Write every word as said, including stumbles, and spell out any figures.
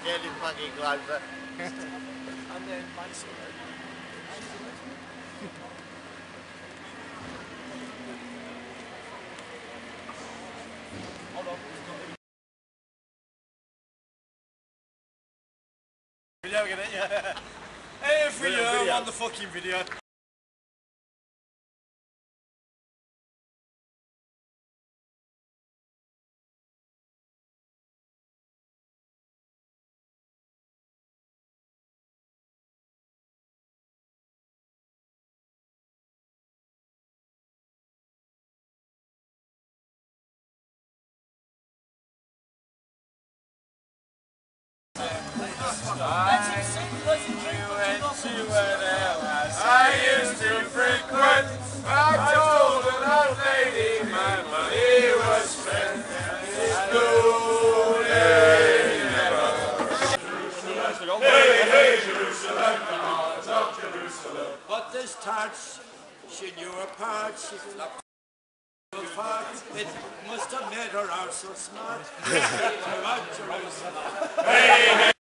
getting fucking closer. And then basically, hold on. Video, get it, yeah. Every year I'm on the fucking video. I used to frequent, I told an old lady my money was spent, and it's no day never. Hey, hey, Jerusalem, come on, talk Jerusalem. But this tarts, she knew her part, she flopped her fart. It must have made her out so smart. Jerusalem. Hey, hey.